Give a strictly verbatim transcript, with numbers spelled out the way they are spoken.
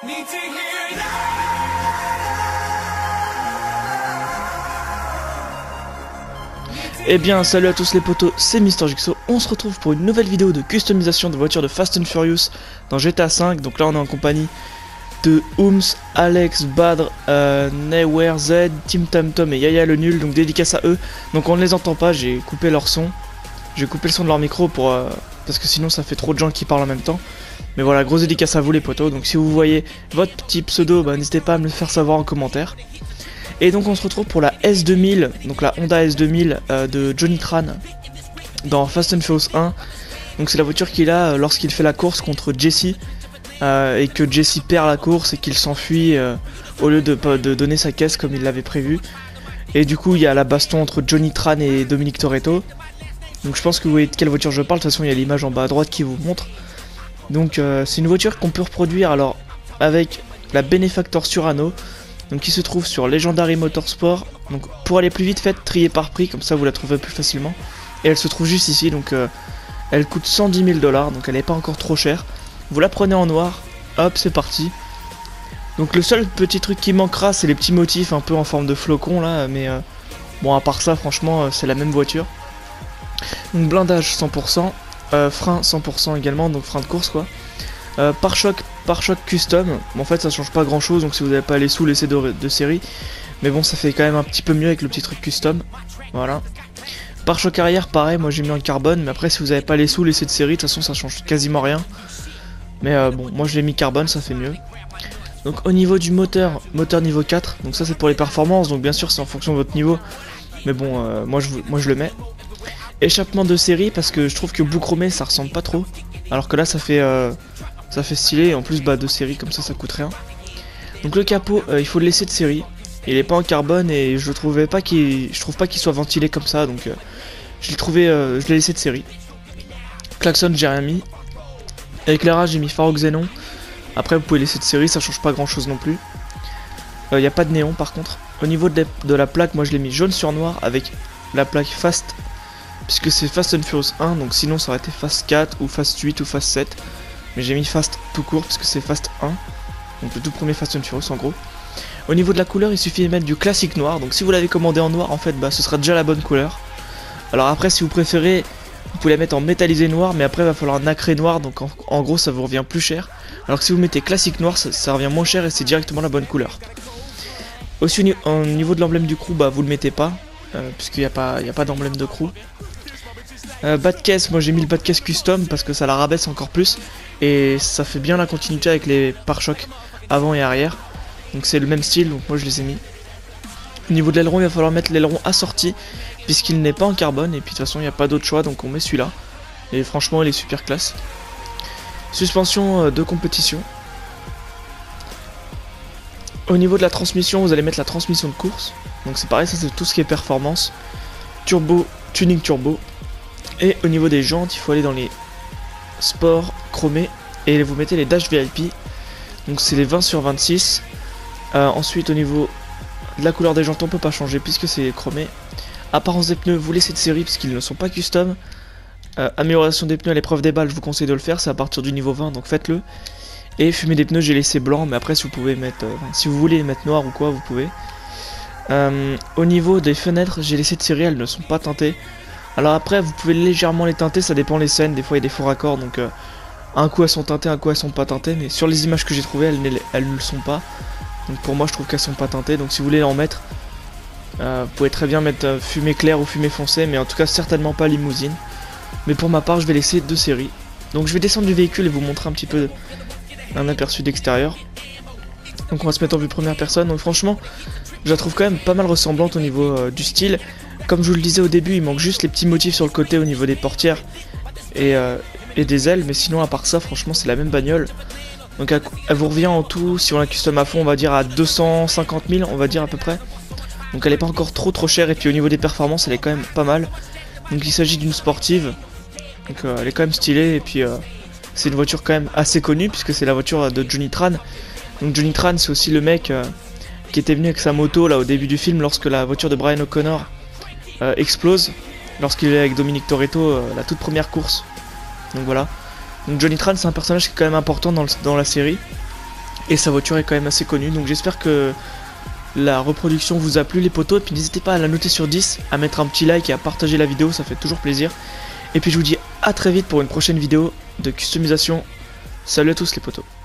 Eh bien salut à tous les potos, c'est Mister Jigsaw. On se retrouve pour une nouvelle vidéo de customisation de voitures de Fast and Furious dans G T A cinq. Donc là on est en compagnie de Ooms, Alex, Badr, euh, Neware, Z, Tim Tam Tom et Yaya le nul, donc dédicace à eux. Donc on ne les entend pas, j'ai coupé leur son. J'ai coupé le son de leur micro pour euh, parce que sinon ça fait trop de gens qui parlent en même temps. Mais voilà, grosse dédicace à vous les potos. Donc si vous voyez votre petit pseudo, bah, n'hésitez pas à me le faire savoir en commentaire. Et donc on se retrouve pour la S deux mille, donc la Honda S deux mille euh, de Johnny Tran dans Fast and Furious un. Donc c'est la voiture qu'il a euh, lorsqu'il fait la course contre Jesse euh, et que Jesse perd la course et qu'il s'enfuit euh, au lieu de, de donner sa caisse comme il l'avait prévu. Et du coup il y a la baston entre Johnny Tran et Dominic Toretto. Donc je pense que vous voyez de quelle voiture je parle, de toute façon il y a l'image en bas à droite qui vous montre. Donc euh, c'est une voiture qu'on peut reproduire alors avec la Benefactor Surano. Donc qui se trouve sur Legendary Motorsport. Donc pour aller plus vite, faites trier par prix, comme ça vous la trouverez plus facilement. Et elle se trouve juste ici, donc euh, elle coûte cent dix mille dollars, donc elle n'est pas encore trop chère. Vous la prenez en noir, hop c'est parti. Donc le seul petit truc qui manquera, c'est les petits motifs un peu en forme de flocon là, mais euh, bon à part ça franchement euh, c'est la même voiture. Donc blindage cent pour cent, euh, frein cent pour cent également, donc frein de course quoi. Euh, pare-choc, pare-choc custom, bon, en fait ça change pas grand chose, donc si vous n'avez pas les sous, laissez de, de série. Mais bon, ça fait quand même un petit peu mieux avec le petit truc custom. Voilà. Pare-choc arrière, pareil, moi j'ai mis en carbone, mais après si vous n'avez pas les sous, laissez de série, de toute façon ça change quasiment rien. Mais euh, bon, moi je l'ai mis carbone, ça fait mieux. Donc au niveau du moteur, moteur niveau quatre, donc ça c'est pour les performances, donc bien sûr c'est en fonction de votre niveau. Mais bon, euh, moi, je, moi je le mets. Échappement de série, parce que je trouve que bout chromé ça ressemble pas trop. Alors que là ça fait... Euh, Ça fait stylé, et en plus bah de série comme ça ça coûte rien. Donc le capot euh, il faut le laisser de série. Il est pas en carbone et je trouvais pas qu'il je trouve pas qu'il soit ventilé comme ça, donc euh, je l'ai trouvé euh, je l'ai laissé de série. Klaxon j'ai rien mis. Éclairage j'ai mis phare au xénon. Après vous pouvez laisser de série, ça change pas grand chose non plus. Il euh, n'y a pas de néon par contre. Au niveau de, de la plaque, moi je l'ai mis jaune sur noir avec la plaque Fast, puisque c'est Fast and Furious un, donc sinon ça aurait été Fast quatre ou Fast huit ou Fast sept. Mais j'ai mis Fast tout court parce que c'est Fast un. Donc le tout premier Fast and Furious en gros. Au niveau de la couleur il suffit de mettre du classique noir. Donc si vous l'avez commandé en noir en fait bah ce sera déjà la bonne couleur. Alors après si vous préférez vous pouvez la mettre en métallisé noir. Mais après il va falloir nacrer noir. Donc en, en gros ça vous revient plus cher. Alors que si vous mettez classique noir ça, ça revient moins cher et c'est directement la bonne couleur. Aussi au niveau de l'emblème du crew bah vous le mettez pas. Euh, Puisqu'il n'y a pas, il y a pas d'emblème de crew. Euh, bas de caisse, moi j'ai mis le bas de caisse custom parce que ça la rabaisse encore plus et ça fait bien la continuité avec les pare-chocs avant et arrière. Donc c'est le même style, donc moi je les ai mis. Au niveau de l'aileron, il va falloir mettre l'aileron assorti puisqu'il n'est pas en carbone et puis de toute façon il n'y a pas d'autre choix, donc on met celui-là. Et franchement il est super classe. Suspension de compétition. Au niveau de la transmission, vous allez mettre la transmission de course. Donc c'est pareil, ça c'est tout ce qui est performance. Turbo, tuning turbo. Et au niveau des jantes, il faut aller dans les sports chromés et vous mettez les dash V I P. Donc c'est les vingt sur vingt-six. Euh, ensuite au niveau de la couleur des jantes, on peut pas changer puisque c'est chromé. Apparence des pneus, vous laissez de série parce qu'ils ne sont pas custom. Euh, amélioration des pneus à l'épreuve des balles, je vous conseille de le faire, c'est à partir du niveau vingt, donc faites-le. Et fumée des pneus, j'ai laissé blanc, mais après si vous pouvez mettre, euh, si vous voulez mettre noir ou quoi, vous pouvez. Euh, au niveau des fenêtres, j'ai laissé de série, elles ne sont pas teintées. Alors après vous pouvez légèrement les teinter, ça dépend les scènes, des fois il y a des faux raccords, donc euh, un coup elles sont teintées, un coup elles sont pas teintées, mais sur les images que j'ai trouvées elles, elles ne le sont pas. Donc pour moi je trouve qu'elles sont pas teintées, donc si vous voulez en mettre, euh, vous pouvez très bien mettre euh, fumée claire ou fumée foncée, mais en tout cas certainement pas limousine. Mais pour ma part je vais laisser deux séries. Donc je vais descendre du véhicule et vous montrer un petit peu un aperçu d'extérieur. Donc on va se mettre en vue première personne, donc franchement je la trouve quand même pas mal ressemblante au niveau euh, du style. Comme je vous le disais au début, il manque juste les petits motifs sur le côté au niveau des portières et, euh, et des ailes, mais sinon à part ça, franchement c'est la même bagnole. Donc elle, elle vous revient en tout, si on la custom à fond, on va dire à deux cent cinquante mille, on va dire à peu près. Donc elle est pas encore trop trop chère, et puis au niveau des performances elle est quand même pas mal. Donc il s'agit d'une sportive, donc euh, elle est quand même stylée, et puis euh, c'est une voiture quand même assez connue puisque c'est la voiture de Johnny Tran. Donc Johnny Tran c'est aussi le mec euh, qui était venu avec sa moto là au début du film lorsque la voiture de Brian O'Connor Euh, explose lorsqu'il est avec Dominic Toretto euh, la toute première course. Donc voilà. Donc Johnny Tran c'est un personnage qui est quand même important dans, le, dans la série. et sa voiture est quand même assez connue. Donc j'espère que la reproduction vous a plu les potos, et puis n'hésitez pas à la noter sur dix, à mettre un petit like et à partager la vidéo, ça fait toujours plaisir. Et puis je vous dis à très vite pour une prochaine vidéo de customisation. Salut à tous les potos.